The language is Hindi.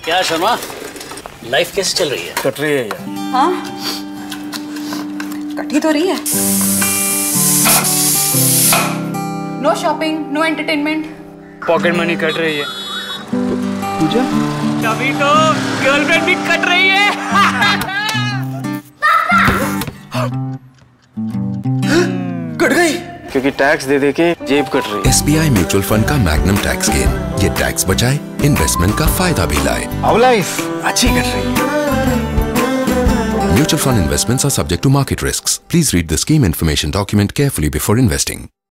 क्या शर्मा, लाइफ कैसे चल रही है? कट रही है यार। हाँ, कटी तो रही है। No shopping, no entertainment. Pocket money cut रही है। पूजा, तभी तो गर्लफ्रेंड भी कट रही है। कट गई क्योंकि टैक्स दे दे के जेब कट रही है। SBI म्यूचुअल फंड का मैग्नम टैक्स गेन, ये टैक्स बचाए, इन्वेस्टमेंट का फायदा भी लाए। अब लाइफ अच्छी कट रही है। Mutual fund investments are subject to market risks. Please read the scheme information document carefully before investing.